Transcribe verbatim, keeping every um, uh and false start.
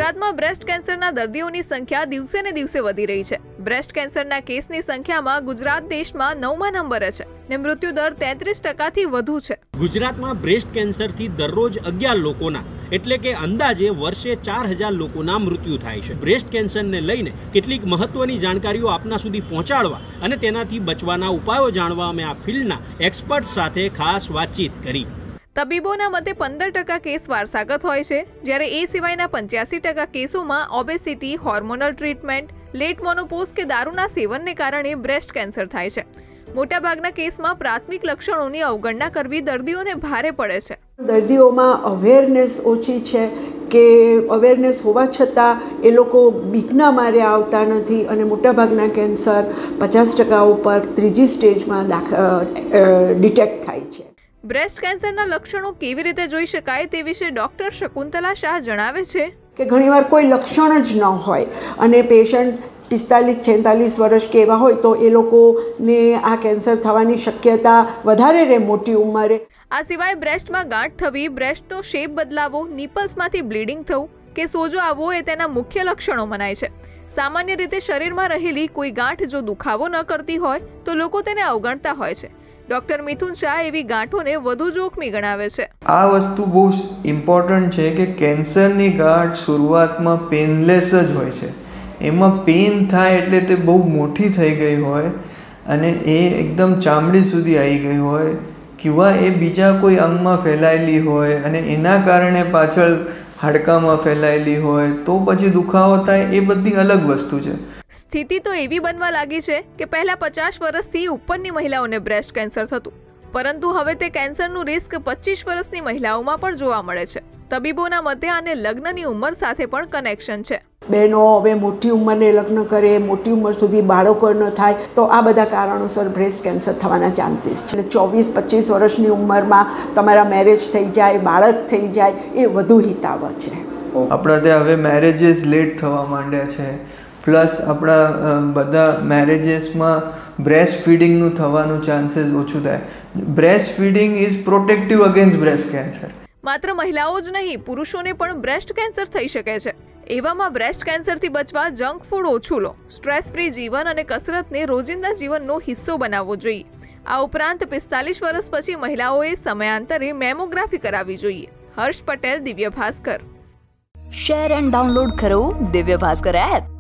ગુજરાતમાં બ્રેસ્ટ કેન્સરના દર્દીઓની સંખ્યા દિવસે ને દિવસે વધી રહી છે। બ્રેસ્ટ કેન્સરના કેસની સંખ્યામાં ગુજરાત દેશમાં નવમા નંબરે છે ને મૃત્યુ દર તેત્રીસ ટકાથી વધુ છે। ગુજરાતમાં બ્રેસ્ટ કેન્સરથી દરરોજ અગિયાર લોકોના એટલે કે અંદાજે વર્ષે ચાર હજાર લોકોના મૃત્યુ થાય છે। બ્રેસ્ટ કેન્સરને લઈને કેટલીક મહત્વની જાણકારીઓ આપના સુધી પહોંચાડવા અને તેનાથી બચવાના ઉપાયો જાણવા અમે આ ફિલ્ડના એક્સપર્ટ સાથે ખાસ વાતચીત કરી। તબીબોના મતે પંદર ટકા કેસ વારસાગત હોય છે, જ્યારે એ સિવાયના પંચ્યાસી ટકા કેસોમાં obesity, hormonal treatment, late menopause કે દારૂના સેવનને કારણે બ્રેસ્ટ કેન્સર થાય છે। મોટાભાગના કેસમાં પ્રાથમિક લક્ષણોની અવગણના કરવી દર્દીઓને ભારે પડે છે। દર્દીઓમાં અવેરનેસ ઓછી છે કે અવેરનેસ હોવા છતાં એ લોકો બીકના મારે આવતા નથી અને મોટાભાગના કેન્સર પચાસ ટકા ઉપર ત્રીજી સ્ટેજમાં ડિટેક્ટ થાય છે। બ્રેસ્ટ કેન્સરના લક્ષણો કેવી રીતે જોઈ શકાય તે વિશે ડોક્ટર શકુંતલા શાહ જણાવે છે કે ઘણીવાર કોઈ લક્ષણ જ ન હોય અને પેશન્ટ પિસ્તાલીસ છેતાલીસ વર્ષ કે એવા હોય તો એ લોકોને આ કેન્સર થવાની શક્યતા વધારે રહે મોટી ઉંમરે। આ સિવાય બ્રેસ્ટમાં ગાંઠ થવી, બ્રેસ્ટનો શેપ બદલાવો, નિપલ્સમાંથી બ્લીડિંગ થવું કે સોજો આવવો એ તેના મુખ્ય લક્ષણો મનાય છે। સામાન્ય રીતે શરીરમાં રહેલી કોઈ ગાંઠ જો દુખાવો ન કરતી હોય તો લોકો તેને અવગણતા હોય છે। ડોક્ટર મિથુન શાહ એવી ગાંઠોને વધુ જોખમી ગણાવે છે। આ વસ્તુ બહુ ઇમ્પોર્ટન્ટ છે કે કેન્સરની ગાંઠ શરૂઆતમાં પેનલેસ જ હોય છે। એમાં પેન થાય એટલે તે બહુ મોટી થઈ ગઈ હોય અને એ એકદમ ચામડી સુધી આવી ગઈ હોય કિંવા એ બીજા કોઈ અંગમાં ફેલાયેલી હોય અને એના કારણે પાછળ હાડકામાં ફેલાયેલી હોય તો પછી દુખાવો થાય, એ બધી અલગ વસ્તુ છે। સ્થિતિ તો એવી બનવા લાગી છે કે પહેલા પચાસ વર્ષથી ઉપરની મહિલાઓને બ્રેસ્ટ કેન્સર થતું, પરંતુ હવે તે કેન્સરનું રિસ્ક પચીસ વર્ષની મહિલાઓમાં પણ જોવા મળે છે। તબીબોના મતે આને લગ્નની ઉંમર સાથે પણ કનેક્શન છે। બહેનો હવે મોટી ઉંમરે લગ્ન કરે, મોટી ઉંમર સુધી બાળકો ન થાય તો આ બધા કારણોસર બ્રેસ્ટ કેન્સર થવાના ચાન્સીસ છે। એટલે ચોવીસ પચીસ વર્ષની ઉંમરમાં તમારા મેરેજ થઈ જાય, બાળક થઈ જાય એ વધુ હિતાવહ છે। આપણા ત્યાં હવે મેરેજીસ લેટ થવા માંડ્યા છે, પ્લસ આપણા બધા મેરેજીસમાં બ્રેસ્ટ ફીડિંગનું થવાનું ચાન્સીસ ઓછું થાય। Breastfeeding is protective against breast cancer. માત્ર મહિલાઓ જ નહીં, પુરુષોને પણ બ્રેસ્ટ કેન્સર થઈ શકે છે। એવામાં બ્રેસ્ટ કેન્સરથી બચવા જંક ફૂડ ઓછું લો, સ્ટ્રેસ ફ્રી જીવન અને કસરતને રોજિંદા જીવનનો હિસ્સો બનાવવો જોઈએ। આ ઉપરાંત પિસ્તાલીસ વર્ષ પછી મહિલાઓએ સમયાંતરે મેમોગ્રાફી કરાવવી જોઈએ। હર્ષ Patel, Divya Bhaskar. Share and download કરો દિવ્ય ભાસ્કર એપ।